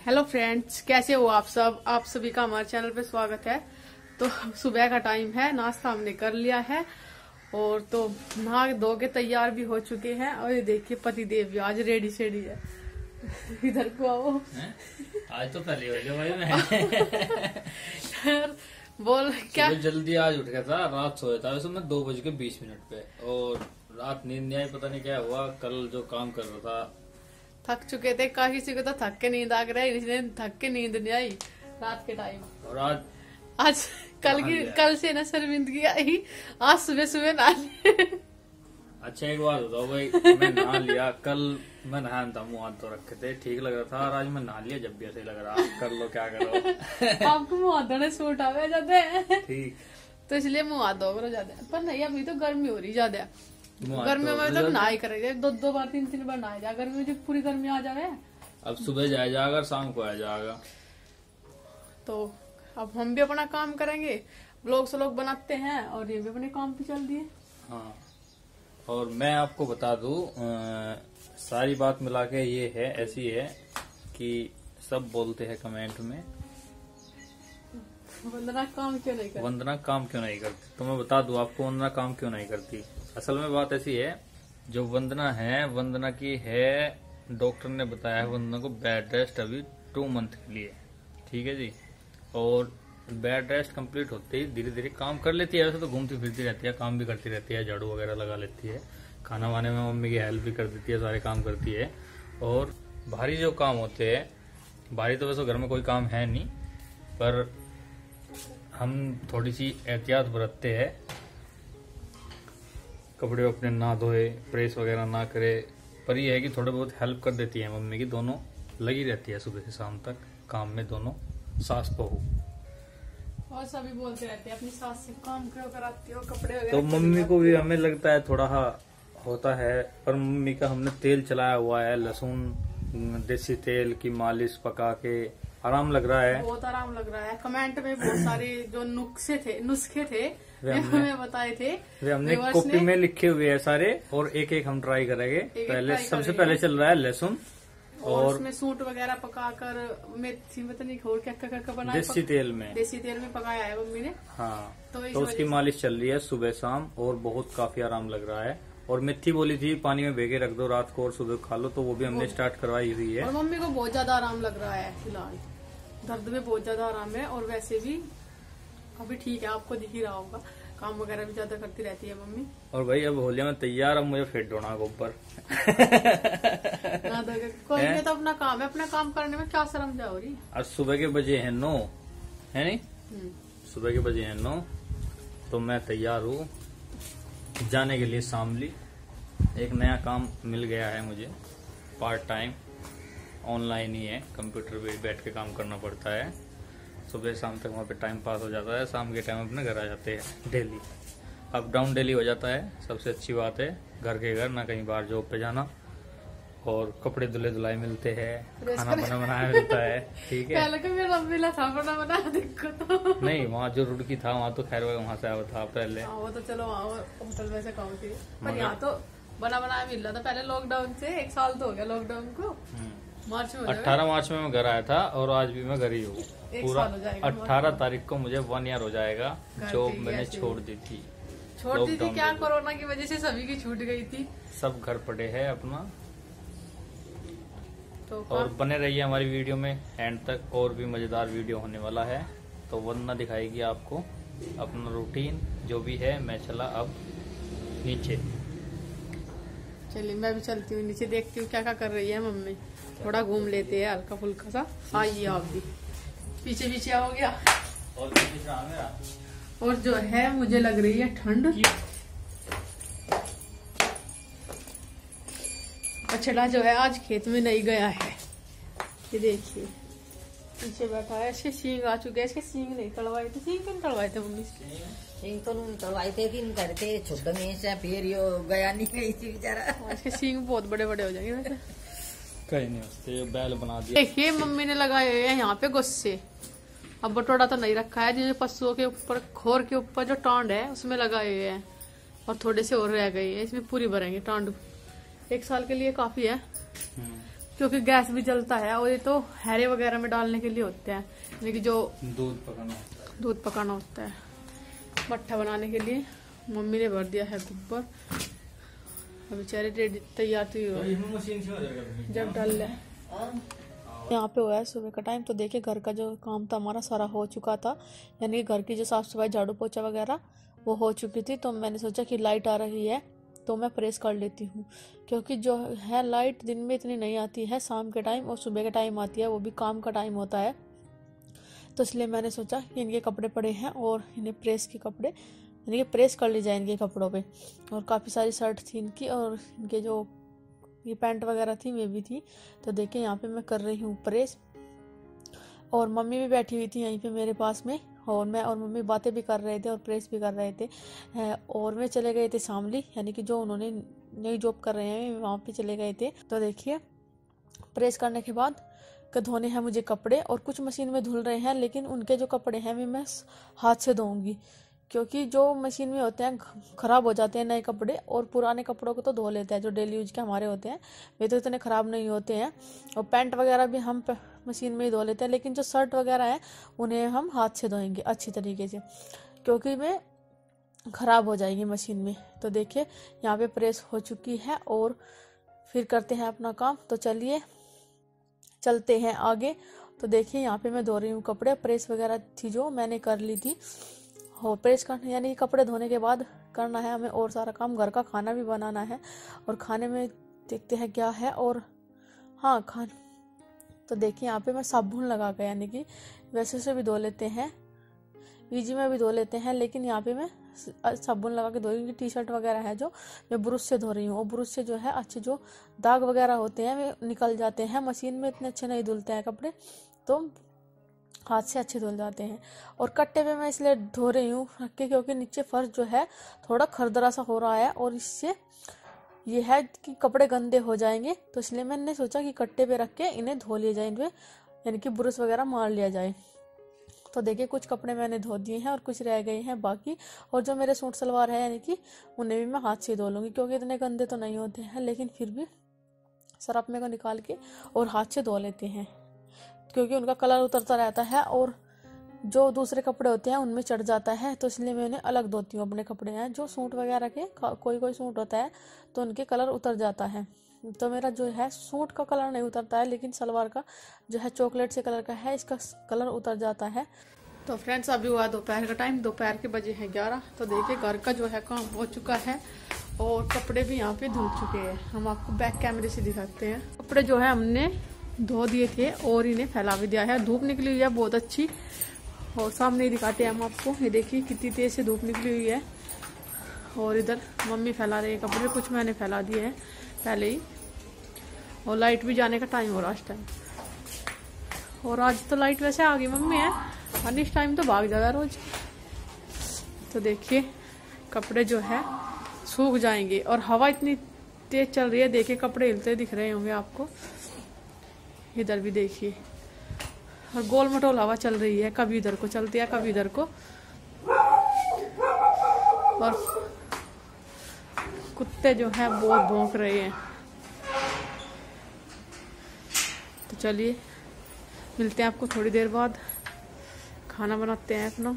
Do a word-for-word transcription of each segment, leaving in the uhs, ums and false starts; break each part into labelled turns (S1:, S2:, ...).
S1: Hello friends, कैसे हो आप सब। आप सभी का हमारे चैनल पे स्वागत है। तो सुबह का टाइम है, नाश्ता हमने कर लिया है और तो नहा धो के तैयार भी हो चुके हैं। और ये देखिए पति देव भी आज रेडी शेडी है। इधर को आओ।
S2: आज तो पहले हो गया भाई मैं
S1: बोल क्या
S2: जल्दी आज उठ गया था, रात सोया था वैसे मैं दो बज के बीस मिनट पे, और रात नींद नहीं आई, पता नहीं क्या हुआ। कल जो काम कर रहा था
S1: थक चुके थे, काफी किसी को तो थक के नींद आ गई, इसलिए थक के नींद नहीं आई रात के टाइम।
S2: और आज
S1: आज कल की कल से ना शर्मिंदगी आई, आज सुबह सुबह नहा लिया।
S2: अच्छा एक बात बताओ भाई, मैं नहा लिया, कल मैं नहा था, मुंह हाथ तो रखे थे, ठीक लग रहा था, और आज मैं नहा लिया जब भी ऐसे लग रहा। कर लो क्या करो।
S1: आपको मुंह हाथ धोने सूट आवे जाते हैं
S2: ठीक,
S1: तो इसलिए मुंह हाथ धो जाते हैं। पर नहीं, अभी तो गर्मी हो रही ज्यादा, गर्मी में तो नहा ही करेंगे, दो दो बार तीन तीन बार नहाया जाए। गर्मी में जब पूरी गर्मी आ जाए,
S2: अब सुबह जाया जाएगा, शाम को आ जाएगा।
S1: तो अब हम भी अपना काम करेंगे, ब्लॉग स्लॉग बनाते हैं और ये भी अपने काम पे चल दिए।
S2: हाँ, और मैं आपको बता दूं, सारी बात मिला के ये है, ऐसी है कि सब बोलते हैं कमेंट में
S1: वंदना काम क्यों नहीं करती,
S2: वंदना काम क्यों नहीं करती। तो मैं बता दूं आपको वंदना काम क्यों नहीं करती। असल में बात ऐसी है, जो वंदना है, वंदना की है, डॉक्टर ने बताया है वंदना को बेड रेस्ट अभी टू मंथ के लिए, ठीक है जी। और बेड रेस्ट कंप्लीट होते ही धीरे धीरे काम कर लेती है। वैसे तो घूमती फिरती रहती है, काम भी करती रहती है, झाड़ू वगैरह लगा लेती है, खाना वाने में मम्मी की हेल्प भी कर देती है, सारे काम करती है। और भारी जो काम होते हैं, भारी तो वैसे घर में कोई काम है नहीं, पर हम थोड़ी सी एहतियात बरतते हैं, कपड़े अपने ना धोए, प्रेस वगैरह ना करे। पर यह है कि थोड़ा बहुत हेल्प कर देती है मम्मी की, दोनों लगी रहती है सुबह से शाम तक काम में, दोनों सास बहू।
S1: और सभी बोलते रहते हैं अपनी सास से काम क्यों कराती हो, कपड़े वगैरह।
S2: तो मम्मी को भी हमें लगता है थोड़ा होता है, पर मम्मी का हमने तेल चलाया हुआ है, लहसुन देसी तेल की मालिश पका के आराम लग रहा है,
S1: बहुत आराम लग रहा है। कमेंट में बहुत सारे जो नुस्खे थे नुस्खे थे वे हमें बताए थे,
S2: वे हमने कॉपी में लिखे हुए हैं सारे, और एक एक हम ट्राई करेंगे। पहले सबसे पहले चल रहा है लहसुन,
S1: और उसमें सूट वगैरह पकाकर मेथी पता नहीं और क्या क्या बनाया,
S2: देसी तेल में
S1: देसी तेल में पकाया है मम्मी ने।
S2: हाँ,
S1: तो,
S2: तो उसकी मालिश चल रही है सुबह शाम, और बहुत काफी आराम लग रहा है। और मेथी बोली थी पानी में भेगे रख दो रात को और सुबह खा लो, तो वो भी हमने स्टार्ट करवाई हुई है।
S1: और मम्मी को बहुत ज्यादा आराम लग रहा है फिलहाल, दर्द में बहुत ज्यादा आराम है। और वैसे भी अभी ठीक है, आपको दिख ही रहा होगा, काम वगैरह भी ज्यादा करती रहती है मम्मी। और
S2: भाई अब होलिया में तैयार, अब मुझे फिट होना ऊपर।
S1: कोई नहीं, तो अपना काम है, अपना काम करने में क्या शर्म जा हो रही।
S2: आज सुबह के बजे हैं नौ, है नहीं, सुबह के बजे हैं नौ, तो मैं तैयार हूँ जाने के लिए शामली। एक नया काम मिल गया है मुझे, पार्ट टाइम, ऑनलाइन ही है, कंप्यूटर पे बैठ के काम करना पड़ता है। सुबह शाम तक वहाँ पे टाइम पास हो जाता है, शाम के टाइम अपने घर आ जाते हैं। डेली अप डाउन डेली हो जाता है, सबसे अच्छी बात है, घर के घर, ना कहीं बाहर जॉब पे जाना, और कपड़े धुले धुलाई मिलते हैं, खाना बना बनाया मिलता है, ठीक है।
S1: पहले का मेरा मिला था बना बना, देखो तो
S2: नहीं, वहाँ जो रुड़की था वहाँ तो खैर वहाँ से आया था पहले,
S1: वो तो चलो वहाँ होटल में से काम थी, पर यहाँ तो बना बनाया मिल रहा था पहले। लॉकडाउन से एक साल तो हो गया लॉकडाउन को, मार्च में
S2: अठारह मार्च में मैं घर आया था, और आज भी मैं घर ही हूँ पूरा। अठारह तारीख को मुझे वन ईयर हो जाएगा, जॉब मैंने छोड़ दी थी।
S1: छोड़ दी थी क्या, कोरोना की वजह से सभी की छूट गई थी,
S2: सब घर पड़े हैं अपना।
S1: तो
S2: और बने रहिए हमारी वीडियो में एंड तक, और भी मजेदार वीडियो होने वाला है। तो वंदना दिखाएगी आपको अपना रूटीन जो भी है। मैं चला अब नीचे,
S1: चलिए मैं भी चलती हूँ नीचे, देखती हूँ क्या क्या कर रही है मम्मी, थोड़ा घूम लेते हैं हल्का फुल्का सा। आइए आप भी पीछे पीछे आओ गया।
S2: और,
S1: और जो है मुझे लग रही है ठंड। बछड़ा जो है आज खेत में नहीं गया है, ये देखिए पीछे बैठा है, इसके सींग आ चुके हैं। इसके सींग नहीं तड़वाए थे, सींग क्यों तड़वाए थे मम्मी?
S3: सींग तो तड़वाए थे, दिन करते छुट्ट में से फिर यो गया नहीं गई थी बेचारा।
S1: इसके सींग बहुत बड़े बड़े हो जाएंगे वैसे।
S2: कहीं नहीं होते, बैल बना दिया।
S1: देखिए मम्मी ने लगाए हुए हैं यहाँ पे गुस्से। अब बटोड़ा तो नहीं रखा है, जो पशुओं के ऊपर खोर के ऊपर जो टांड है उसमें लगाए हुए हैं, और थोड़े से और रह गए हैं, इसमें पूरी भरेंगे टांड। एक साल के लिए काफी है, क्योंकि गैस भी जलता है और ये तो हैरे वगैरह में डालने के लिए होते हैं, यानी कि जो
S2: दूध पकाना होता है
S1: दूध पकाना होता है मट्ठा बनाने के लिए। मम्मी ने भर दिया है कुकर, अभी चारे रेडी तैयार थी जब डाल ले। यहाँ पे हुआ है सुबह का टाइम, तो देखिए घर का जो काम था हमारा सारा हो चुका था, यानी कि घर की जो साफ सफाई झाड़ू पोछा वगैरह वो हो चुकी थी। तो मैंने सोचा कि लाइट आ रही है तो मैं प्रेस कर लेती हूँ, क्योंकि जो है लाइट दिन में इतनी नहीं आती है, शाम के टाइम और सुबह के टाइम आती है, वो भी काम का टाइम होता है। तो इसलिए मैंने सोचा कि इनके कपड़े पड़े हैं और इन्हें प्रेस के कपड़े यानी कि प्रेस कर ली जाए इनके कपड़ों पे। और काफ़ी सारी शर्ट थी इनकी और इनके जो ये पैंट वगैरह थी वे भी थी। तो देखिए यहाँ पे मैं कर रही हूँ प्रेस, और मम्मी भी बैठी हुई थी यहीं पे मेरे पास में, और मैं और मम्मी बातें भी कर रहे थे और प्रेस भी कर रहे थे। और वे चले गए थे शामली, यानी कि जो उन्होंने नई जॉब कर रहे हैं वहाँ पे चले गए थे। तो देखिए प्रेस करने के बाद के धोने हैं मुझे कपड़े, और कुछ मशीन में धुल रहे हैं, लेकिन उनके जो कपड़े हैं वे मैं हाथ से धोऊंगी, क्योंकि जो मशीन में होते हैं ख़राब हो जाते हैं नए कपड़े, और पुराने कपड़ों को तो धो लेते हैं जो डेली यूज के हमारे होते हैं, वे तो इतने ख़राब नहीं होते हैं। और पैंट वगैरह भी हम मशीन में ही धो लेते हैं, लेकिन जो शर्ट वगैरह है उन्हें हम हाथ से धोएंगे अच्छी तरीके से, क्योंकि वे ख़राब हो जाएगी मशीन में। तो देखिए यहाँ पे प्रेस हो चुकी है और फिर करते हैं अपना काम। तो चलिए चलते हैं आगे। तो देखिए यहाँ पे मैं धो रही हूँ कपड़े, प्रेस वगैरह थी जो मैंने कर ली थी। हो प्रेस करने यानी कपड़े धोने के बाद करना है हमें और सारा काम, घर का खाना भी बनाना है, और खाने में देखते हैं क्या है। और हाँ खान तो देखिए यहाँ पे मैं साबुन लगा के, यानी कि वैसे से भी धो लेते हैं, ईजी में भी धो लेते हैं, लेकिन यहाँ पे मैं साबुन लगा के धो रही हूँ। टी शर्ट वगैरह है जो मैं ब्रश से धो रही हूँ, और ब्रश से जो है अच्छे जो दाग वगैरह होते हैं वे निकल जाते हैं। मशीन में इतने अच्छे नहीं धुलते हैं कपड़े, तो हाथ से अच्छे धुल जाते हैं। और कट्टे पे मैं इसलिए धो रही हूँ क्योंकि नीचे फर्श जो है थोड़ा खरदरा सा हो रहा है, और इससे ये है कि कपड़े गंदे हो जाएंगे। तो इसलिए मैंने सोचा कि कट्टे पे रख के इन्हें धो लिया जाए, इनमें यानी कि ब्रश वगैरह मार लिया जाए। तो देखिए कुछ कपड़े मैंने धो दिए हैं और कुछ रह गए हैं बाकी, और जो मेरे सूट सलवार है यानी कि उन्हें भी मैं हाथ से धो लूँगी, क्योंकि इतने गंदे तो नहीं होते हैं, लेकिन फिर भी सरफ में को निकाल के और हाथ से धो लेते हैं, क्योंकि उनका कलर उतरता रहता है और जो दूसरे कपड़े होते हैं उनमें चढ़ जाता है। तो इसलिए मैं उन्हें अलग धोती हूँ। अपने कपड़े हैं जो सूट वगैरह के, कोई कोई सूट होता है तो उनके कलर उतर जाता है, तो मेरा जो है सूट का कलर नहीं उतरता है, लेकिन सलवार का जो है चॉकलेट से कलर का है, इसका कलर उतर जाता है। तो फ्रेंड्स अभी हुआ दोपहर का टाइम, दोपहर के बजे हैं ग्यारह। तो देखिए घर का जो है काम हो चुका है और कपड़े भी यहाँ पे धुल चुके हैं। हम आपको बैक कैमरे से दिखाते हैं। कपड़े जो है हमने धो दिए थे और इन्हें फैला भी दिया है। धूप निकली हुई है बहुत अच्छी, और सामने ही दिखाते हैं हम आपको। ये देखिए कितनी तेज से धूप निकली हुई है, और इधर मम्मी फैला रही है कपड़े, कुछ मैंने फैला दिए हैं पहले ही। और लाइट भी जाने का टाइम हो रहा है इस टाइम, और आज तो लाइट वैसे आ गई मम्मी है, और इस टाइम तो भाग जाता रोज। तो देखिए कपड़े जो है सूख जाएंगे, और हवा इतनी तेज चल रही है, देखिए कपड़े हिलते दिख रहे होंगे आपको। इधर भी देखिए, और गोल मटोल हवा चल रही है, कभी इधर को चलती है कभी इधर को। और कुत्ते जो हैं बहुत भौंक रहे हैं। तो चलिए मिलते हैं आपको थोड़ी देर बाद, खाना बनाते हैं अपना।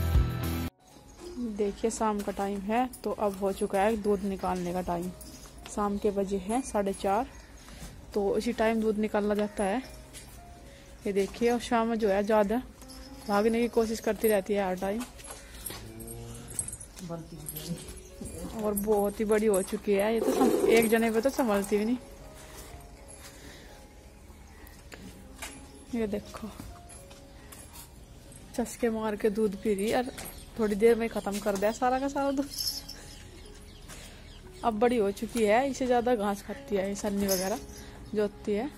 S1: देखिए शाम का टाइम है, तो अब हो चुका है दूध निकालने का टाइम। शाम के बजे हैं साढ़े चार। तो इसी टाइम दूध निकाला जाता है, ये देखिए। और शाम में जो है ज्यादा भागने की कोशिश करती रहती है हर टाइम, और बहुत ही बड़ी हो चुकी है ये तो। सम, एक जने पे तो संभलती भी नहीं। ये देखो चस्के मार के दूध पी रही और थोड़ी देर में खत्म कर दिया सारा का सारा दूध। अब बड़ी हो चुकी है, इसे ज्यादा घास खाती है, सन्नी वगैरह जोतती है।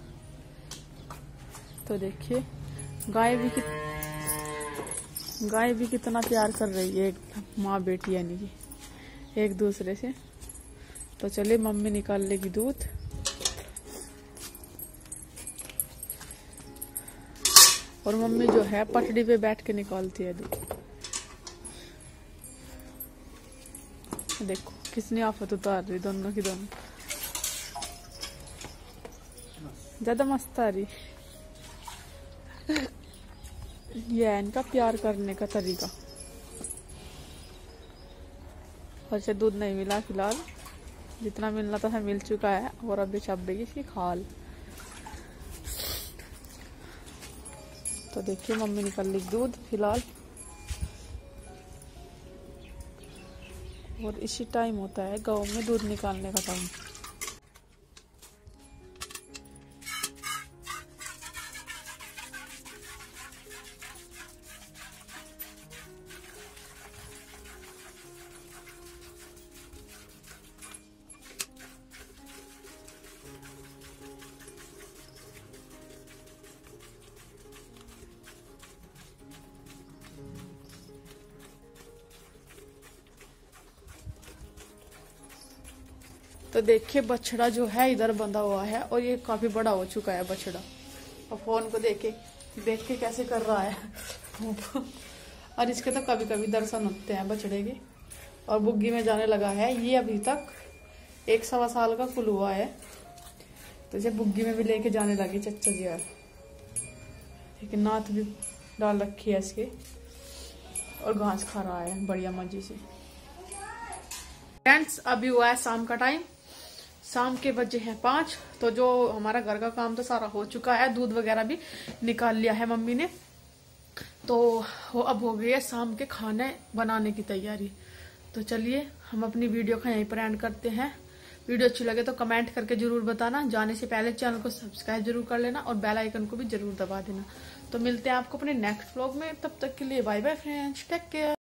S1: तो देखिए गाय भी कित... गाय भी कितना प्यार कर रही है, माँ बेटी यानी कि एक दूसरे से। तो चलिए मम्मी निकाल लेगी दूध। और मम्मी जो है पटड़ी पे बैठ के निकालती है दूध। देखो कितनी आफत उतार रही दोनों की दोनों, ज्यादा मस्त आ रही। यह है इनका प्यार करने का तरीका। वैसे दूध नहीं मिला फिलहाल, जितना मिलना था मिल चुका है। और अभी छपेगी इसकी खाल। तो देखिए मम्मी निकल ली दूध फिलहाल। और इसी टाइम होता है गांव में दूध निकालने का टाइम। तो देखिए बछड़ा जो है इधर बंधा हुआ है, और ये काफी बड़ा हो चुका है बछड़ा। और फोन को देखे देख के कैसे कर रहा है। और इसके तो कभी कभी दर्शन होते हैं बछड़े के। और बुग्गी में जाने लगा है ये, अभी तक एक सवा साल का कुल हुआ है। तो इसे बुग्गी में भी लेके जाने लगी चच्चा जी यार। लेकिन नाथ भी डाल रखी है इसके, और घास खा रहा है बढ़िया मर्जी से। फ्रेंड्स अभी हुआ है शाम का टाइम, शाम के बजे हैं पाँच। तो जो हमारा घर का काम तो सारा हो चुका है, दूध वगैरह भी निकाल लिया है मम्मी ने। तो वो अब हो गई है शाम के खाने बनाने की तैयारी। तो चलिए हम अपनी वीडियो का यहीं पर एंड करते हैं। वीडियो अच्छी लगे तो कमेंट करके जरूर बताना। जाने से पहले चैनल को सब्सक्राइब जरूर कर लेना, और बेल आइकन को भी जरूर दबा देना। तो मिलते हैं आपको अपने नेक्स्ट व्लॉग में, तब तक के लिए bye bye friends, take care.